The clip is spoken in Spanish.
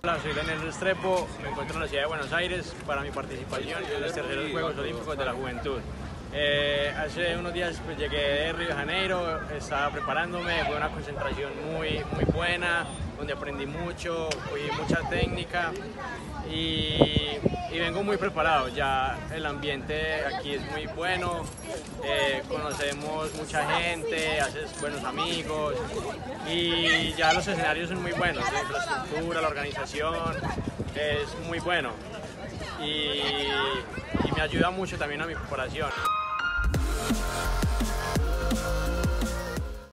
Hola, soy Daniel Restrepo, me encuentro en la ciudad de Buenos Aires para mi participación en los terceros Juegos Olímpicos de la Juventud. Hace unos días pues, llegué de Río de Janeiro, estaba preparándome, fue una concentración muy buena, donde aprendí mucho, cogí mucha técnica y vengo muy preparado. Ya el ambiente aquí es muy bueno, conocemos mucha gente, haces buenos amigos y ya los escenarios son muy buenos, la infraestructura, la organización es muy bueno y me ayuda mucho también a mi preparación.